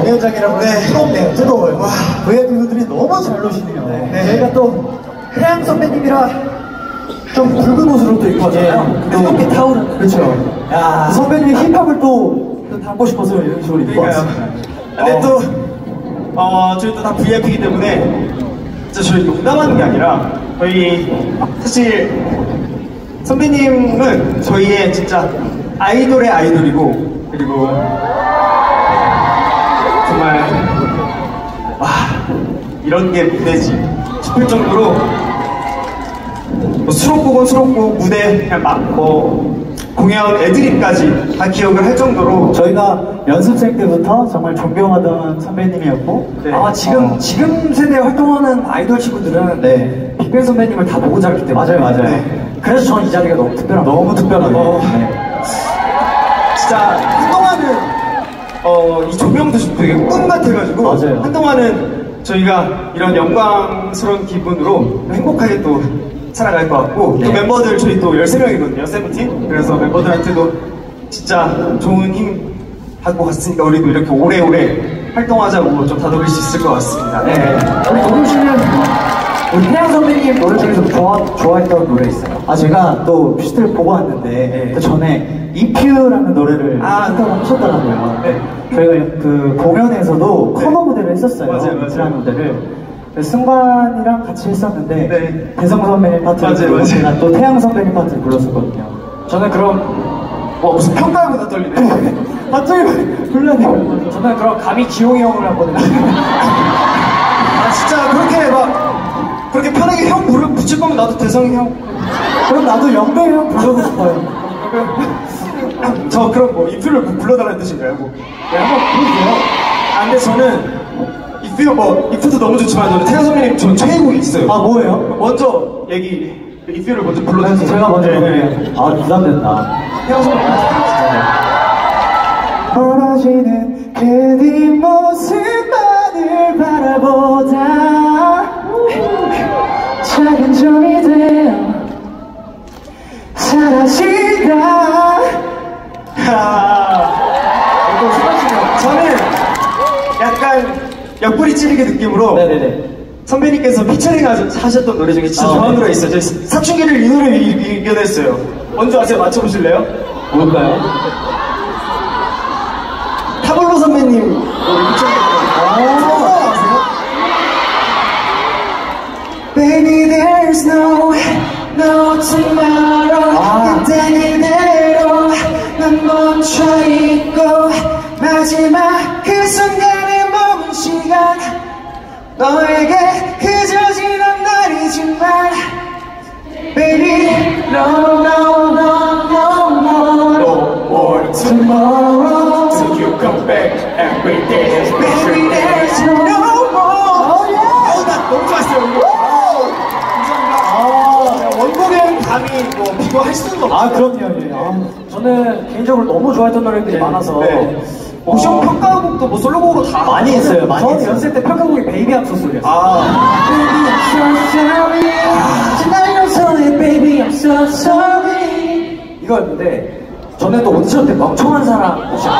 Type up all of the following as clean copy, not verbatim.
공연장이라고 뜨겁네요. 뜨거워요. 와, VIP 분들이 너무 잘 노시네요. 저희가 또 태양 선배님이라 좀 붉은 옷으로 또 입고 왔잖아요. 뜨겁게 타오르는. 그렇죠. 야, 선배님의 힙합을 또 담고 싶어서 이런 식으로 입고 왔습니다. 근데 또 저희 또 다 VIP이기 때문에 진짜 저희 농담하는 게 아니라 저희 사실 선배님은 저희의 진짜 아이돌의 아이돌이고, 그리고 정말 와, 이런 게 무대지 싶을 정도로 수록곡은 수록곡, 무대 그냥 막 공연 애드립까지 다 기억을 할 정도로 저희가 연습생 때부터 정말 존경하던 선배님이었고, 아마 지금 세대에 활동하는 아이돌 친구들은 빅뱅 선배님을 다 보고 자랐기 때문에 맞아요. 그래서 저는 이 자리가 너무 특별합니다. 너무 특별하고 진짜 한동안은 이 조명도 되게 꿈 같아가지고 한동안은 저희가 이런 영광스러운 기분으로 행복하게 또 살아갈 것 같고, 또 멤버들 저희 또 13명이거든요, 세븐틴. 그래서 멤버들한테도 진짜 좋은 힘 받고 갔으니까 우리도 이렇게 오래오래 활동하자고 좀 다독일 수 있을 것 같습니다. 우리 노래 씨는 우리 태양 선배님 노래 중에서 좋아했던 노래 있어요? 제가 또 뮤지컬 보고 왔는데 그 전에 EPU라는 노래를 하셨더라고요. 저희가 그 공연에서도 커버 무대를 했었어요. 맞아요. 무대를. 승관이랑 같이 했었는데 대성 선배님 파트를 부르고 제가 또 태양 선배님 파트를 불렀었거든요. 저는 그럼 무슨 평가보다 떨리네. 갑자기 불러내요. 저는 그럼 감히 기용이 형을 한번 진짜 그렇게 편하게 형 붙일 거면 나도 대성이 형. 그럼 나도 영배 형 부르고 싶어요. 저 그럼 뭐 이표를 불러달라는 뜻인가요? 한번 부르세요. 근데 저는 이표도 너무 좋지만 저는 태양 선배님 전 최애곡이 있어요. 뭐예요? 먼저 이표를 먼저 불러주세요. 제가 먼저 부담된다. 태양 선배님 멀어지는 그 뒷모습만을 바라보다 작은 점이 되어 사라지다. 저는 약간 옆구리 찌르기 느낌으로 선배님께서 피처링 하셨던 노래 중에 진짜 좋아하는 노래 있어요. 저희 사춘기를 이 노래 이겨냈어요. 먼저 아세요? 맞춰보실래요? 뭘까요? 타블로 선배님 노래 피처링 아세요? Baby there's no tomorrow. 그때 그대로 난 멈춰있고 마지막 그 순간에 머문 시간 너에게 그저 지난 날이지만 Baby no more tomorrow till you come back every day. Baby there's no more. 나 너무 좋았어요. 원곡의 감이 비교할 수는 없어요. 그럼요. 저는 개인적으로 너무 좋아했던 노래들이 많아서 혹시 평가곡도 솔로곡으로 다 많이 했어요. 저는 연습 때 평가곡이 베이비 I'm so sorry였어요. Tonight I'm sorry, baby I'm so sorry 이거였는데 저는 또 오디션 때 멍청한 사람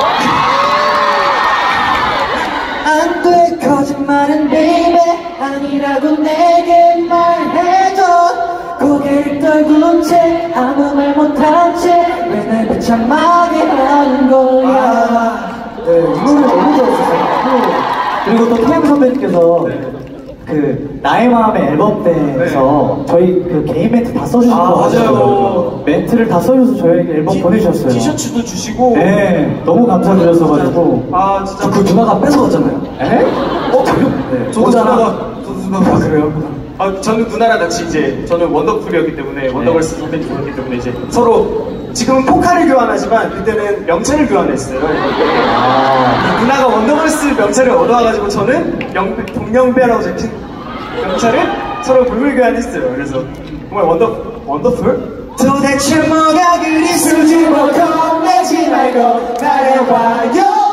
안 돼 거짓말은 baby 아니라고 내게 말해줘. 고개를 떨군 채 아무 말 못한 채 왜 날 비참하게 하는 거야. 이 노래 너무 좋았었어요. 그리고 또 태양 선배님께서 그 나의 마음의 앨범 때에서 저희 그 개인 멘트 다 써주시고 맞아요. 멘트를 다 써줘서 저희에게 앨범 보내주셨어요. 티셔츠도 주시고 너무 감사드렸어가지고 진짜 그 누나가 뺏어갔잖아요. 저도 누나가 그래요? 저는 누나랑 같이 저는 원더풀이었기 때문에 원더걸스 선배님 불렀기 때문에 서로 지금은 포카를 교환하지만 그때는 명찰을 교환했어요. 누나가 원더걸스 명찰을 얻어와가지고 저는 동명배라고 적힌 명찰을 서로 물물 교환했어요. 그래서 정말 원더풀? 도대체 뭐가 그리 수줍어 겁내지 말고 말해봐요.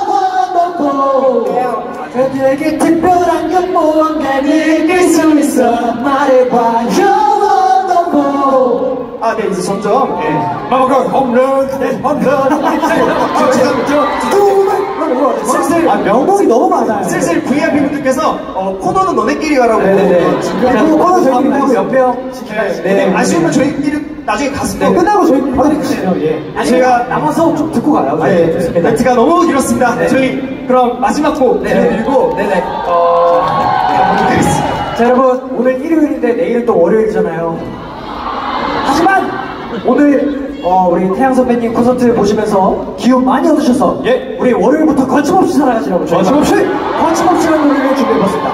되게 특별한 건 뭔가 느낄 수 있어 말해봐요. 네 이제 점점 마마가 홈런 홈런 슬슬 명곡이 너무 많아요. 슬슬 VIP 분들께서 코너는 너네끼리 가라고. 코너 저희끼리 옆에요. 네. 아쉬우면 저희끼리 나중에 가서 끝나고 저희 바로 가시죠. 예. 제가 남아서 좀 듣고 가요. 네, 좋습니다. 멘트가 너무 길었습니다. 네. 저희 그럼 마지막 곡 들려드리고 가보도록 하겠습니다. 자, 여러분 오늘 일요일인데 내일은 또 월요일이잖아요. 하지만 오늘 우리 태양 선배님 콘서트 보시면서 기운 많이 얻으셔서 우리 월요일부터 거침없이 살아가시라고 거침없이라는 노래를 준비해봤습니다.